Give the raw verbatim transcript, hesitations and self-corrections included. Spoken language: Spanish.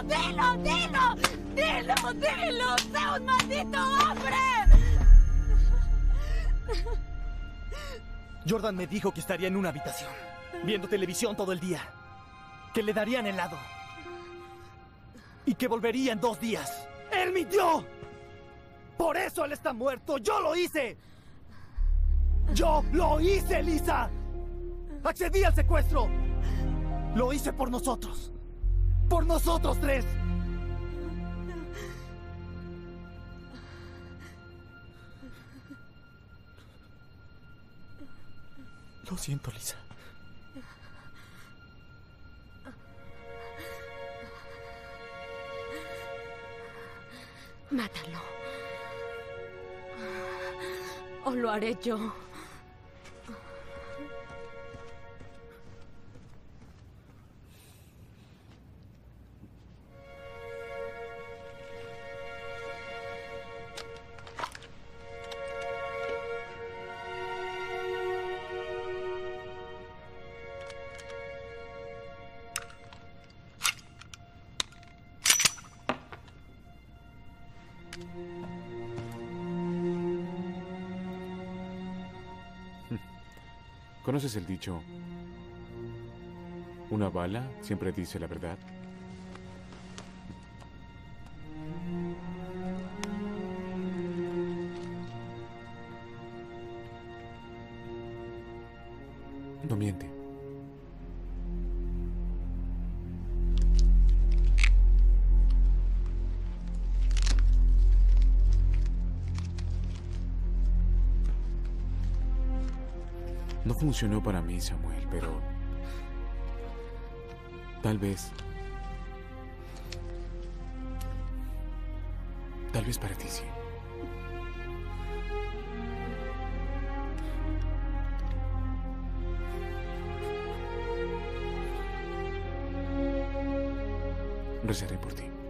¡Dilo, dilo, dilo! ¡Dilo, dilo! ¡Sé un maldito hombre! Jordan me dijo que estaría en una habitación, viendo televisión todo el día. Que le darían helado. Y que volvería en dos días. ¡Él mintió! ¡Por eso él está muerto! ¡Yo lo hice! ¡Yo lo hice, Lisa! ¡Accedí al secuestro! Lo hice por nosotros. ¡Por nosotros tres! Lo siento, Lisa. Mátalo. O lo haré yo. ¿Conoces el dicho? Una bala siempre dice la verdad. No miente. No funcionó para mí, Samuel, pero tal vez, tal vez para ti sí. Rezaré por ti.